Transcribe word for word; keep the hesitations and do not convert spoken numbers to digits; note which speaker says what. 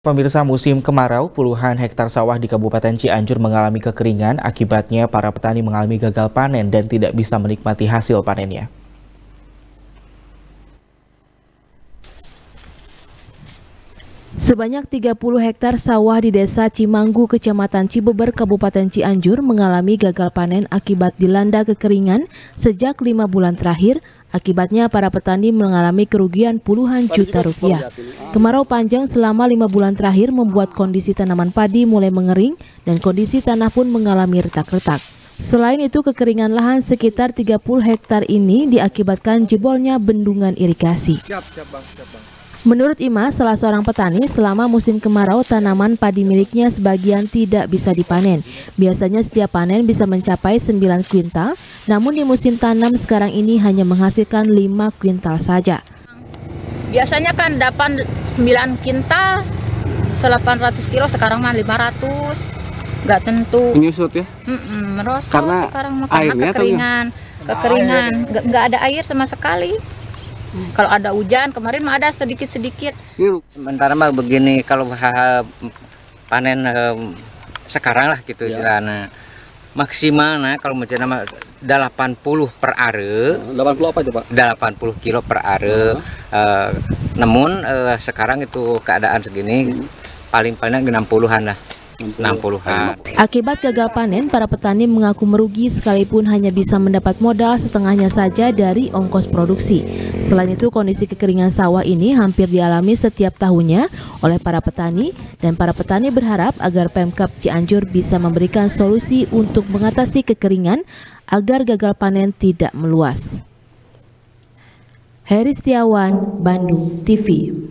Speaker 1: Pemirsa, musim kemarau, puluhan hektar sawah di Kabupaten Cianjur mengalami kekeringan. Akibatnya para petani mengalami gagal panen dan tidak bisa menikmati hasil panennya.
Speaker 2: Sebanyak tiga puluh hektar sawah di Desa Cimanggu, Kecamatan Cibeber, Kabupaten Cianjur mengalami gagal panen akibat dilanda kekeringan sejak lima bulan terakhir. Akibatnya para petani mengalami kerugian puluhan juta rupiah. Kemarau panjang selama lima bulan terakhir membuat kondisi tanaman padi mulai mengering dan kondisi tanah pun mengalami retak-retak. Selain itu, kekeringan lahan sekitar tiga puluh hektar ini diakibatkan jebolnya bendungan irigasi. Menurut Ima, salah seorang petani, selama musim kemarau tanaman padi miliknya sebagian tidak bisa dipanen. Biasanya setiap panen bisa mencapai sembilan kuintal, namun di musim tanam sekarang ini hanya menghasilkan lima kuintal saja.
Speaker 3: Biasanya kan dapat sembilan kuintal, delapan ratus kilo, sekarang mah lima ratus. Nggak tentu.
Speaker 4: Menyusut ya?
Speaker 3: Mm-mm, merosot
Speaker 4: karena
Speaker 3: sekarang mah karena kekeringan. Kekeringan, nggak, nggak ada air sama sekali. Kalau ada hujan, kemarin mah ada sedikit-sedikit.
Speaker 5: Sementara mah begini, kalau panen eh, sekarang lah gitu ya. Nah, maksimal nah kalau macam nama delapan puluh per are.
Speaker 4: delapan puluh apa coba?
Speaker 5: delapan puluh kilo per are. Uh. Uh, namun uh, sekarang itu keadaan segini hmm. paling-paling enam puluhan lah. enam puluhan.
Speaker 2: Akibat gagal panen, para petani mengaku merugi sekalipun hanya bisa mendapat modal setengahnya saja dari ongkos produksi. Selain itu, kondisi kekeringan sawah ini hampir dialami setiap tahunnya oleh para petani, dan para petani berharap agar Pemkab Cianjur bisa memberikan solusi untuk mengatasi kekeringan agar gagal panen tidak meluas. Heri Setiawan, Bandung T V.